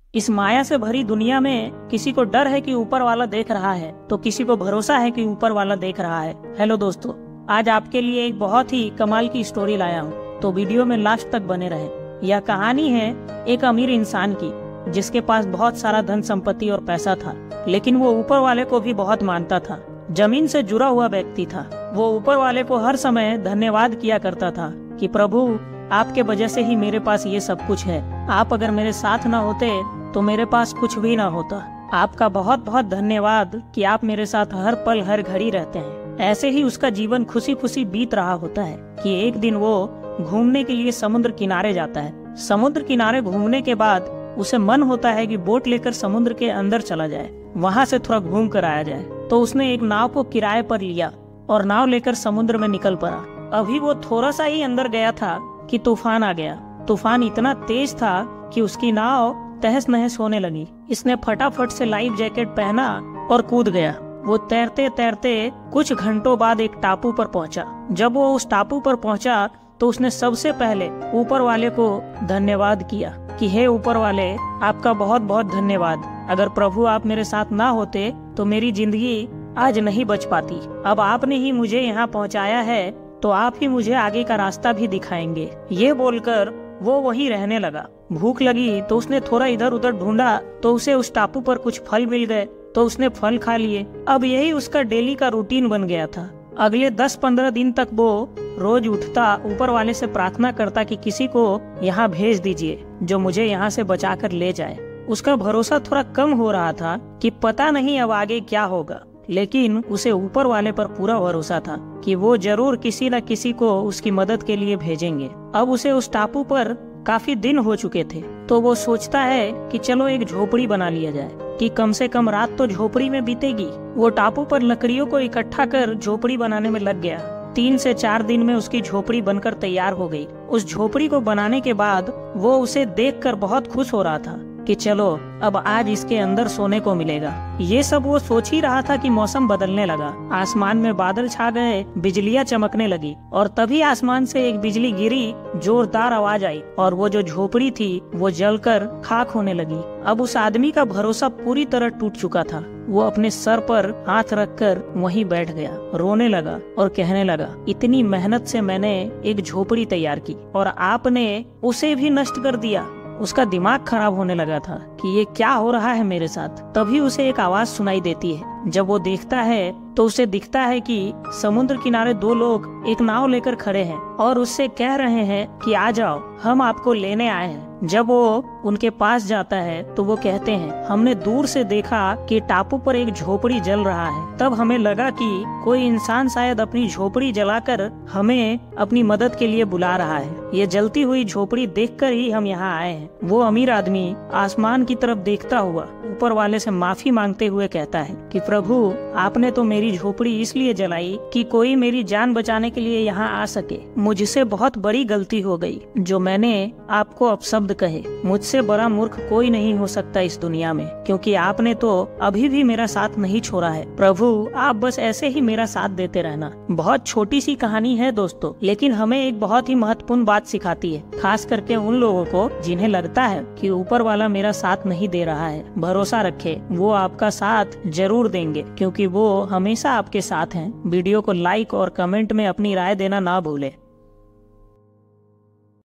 इस माया से भरी दुनिया में किसी को डर है कि ऊपर वाला देख रहा है, तो किसी को भरोसा है कि ऊपर वाला देख रहा है। हेलो दोस्तों, आज आपके लिए एक बहुत ही कमाल की स्टोरी लाया हूँ, तो वीडियो में लास्ट तक बने रहे। यह कहानी है एक अमीर इंसान की, जिसके पास बहुत सारा धन संपत्ति और पैसा था, लेकिन वो ऊपर वाले को भी बहुत मानता था। जमीन से जुड़ा हुआ व्यक्ति था। वो ऊपर वाले को हर समय धन्यवाद किया करता था कि प्रभु, आपके वजह से ही मेरे पास ये सब कुछ है। आप अगर मेरे साथ न होते तो मेरे पास कुछ भी ना होता। आपका बहुत बहुत धन्यवाद कि आप मेरे साथ हर पल हर घड़ी रहते हैं। ऐसे ही उसका जीवन खुशी खुशी बीत रहा होता है कि एक दिन वो घूमने के लिए समुद्र किनारे जाता है। समुद्र किनारे घूमने के बाद उसे मन होता है कि बोट लेकर समुद्र के अंदर चला जाए, वहाँ से थोड़ा घूम कर आया जाए। तो उसने एक नाव को किराए पर लिया और नाव लेकर समुद्र में निकल पड़ा। अभी वो थोड़ा सा ही अंदर गया था कि तूफान आ गया। तूफान इतना तेज था कि उसकी नाव तहस नहस होने लगी। इसने फटाफट से लाइफ जैकेट पहना और कूद गया। वो तैरते तैरते कुछ घंटों बाद एक टापू पर पहुंचा। जब वो उस टापू पर पहुंचा तो उसने सबसे पहले ऊपर वाले को धन्यवाद किया कि हे ऊपर वाले, आपका बहुत बहुत धन्यवाद। अगर प्रभु आप मेरे साथ ना होते तो मेरी जिंदगी आज नहीं बच पाती। अब आपने ही मुझे यहाँ पहुँचाया है, तो आप ही मुझे आगे का रास्ता भी दिखाएंगे। ये बोलकर वो वहीं रहने लगा। भूख लगी तो उसने थोड़ा इधर उधर ढूंढा, तो उसे उस टापू पर कुछ फल मिल गए, तो उसने फल खा लिए। अब यही उसका डेली का रूटीन बन गया था। अगले 10-15 दिन तक वो रोज उठता, ऊपर वाले से प्रार्थना करता कि किसी को यहाँ भेज दीजिए जो मुझे यहाँ से बचा कर ले जाए। उसका भरोसा थोड़ा कम हो रहा था कि पता नहीं अब आगे क्या होगा, लेकिन उसे ऊपर वाले पर पूरा भरोसा था कि वो जरूर किसी न किसी को उसकी मदद के लिए भेजेंगे। अब उसे उस टापू पर काफी दिन हो चुके थे, तो वो सोचता है कि चलो एक झोपड़ी बना लिया जाए कि कम से कम रात तो झोपड़ी में बीतेगी। वो टापू पर लकड़ियों को इकट्ठा कर झोपड़ी बनाने में लग गया। 3 से 4 दिन में उसकी झोपड़ी बनकर तैयार हो गई। उस झोपड़ी को बनाने के बाद वो उसे देखकर बहुत खुश हो रहा था कि चलो अब आज इसके अंदर सोने को मिलेगा। ये सब वो सोच ही रहा था कि मौसम बदलने लगा। आसमान में बादल छा गए, बिजलियां चमकने लगी और तभी आसमान से एक बिजली गिरी, जोरदार आवाज आई और वो जो झोपड़ी थी वो जलकर खाक होने लगी। अब उस आदमी का भरोसा पूरी तरह टूट चुका था। वो अपने सर पर हाथ रखकर वहीं बैठ गया, रोने लगा और कहने लगा, इतनी मेहनत से मैंने एक झोपड़ी तैयार की और आपने उसे भी नष्ट कर दिया। उसका दिमाग खराब होने लगा था कि ये क्या हो रहा है मेरे साथ। तभी उसे एक आवाज सुनाई देती है। जब वो देखता है तो उसे दिखता है कि समुद्र किनारे 2 लोग एक नाव लेकर खड़े हैं और उससे कह रहे हैं कि आ जाओ, हम आपको लेने आए हैं। जब वो उनके पास जाता है तो वो कहते हैं, हमने दूर से देखा कि टापू पर एक झोपड़ी जल रहा है। तब हमें लगा कि कोई इंसान शायद अपनी झोपड़ी जलाकर हमें अपनी मदद के लिए बुला रहा है। ये जलती हुई झोपड़ी देखकर ही हम यहाँ आए हैं। वो अमीर आदमी आसमान की तरफ देखता हुआ ऊपर वाले से माफी मांगते हुए कहता है कि प्रभु, आपने तो मेरी झोपड़ी इसलिए जलाई कि कोई मेरी जान बचाने के लिए यहाँ आ सके। मुझसे बहुत बड़ी गलती हो गई जो मैंने आपको अपशब्द कहे। मुझसे बड़ा मूर्ख कोई नहीं हो सकता इस दुनिया में, क्योंकि आपने तो अभी भी मेरा साथ नहीं छोड़ा है। प्रभु, आप बस ऐसे ही मेरा साथ देते रहना। बहुत छोटी सी कहानी है दोस्तों, लेकिन हमें एक बहुत ही महत्वपूर्ण बात सिखाती है, खास करके उन लोगों को जिन्हें लगता है कि ऊपर वाला मेरा साथ नहीं दे रहा है। भरोसा रखे, वो आपका साथ जरूर देंगे, क्योंकि वो हमेशा आपके साथ हैं। वीडियो को लाइक और कमेंट में अपनी राय देना ना भूले।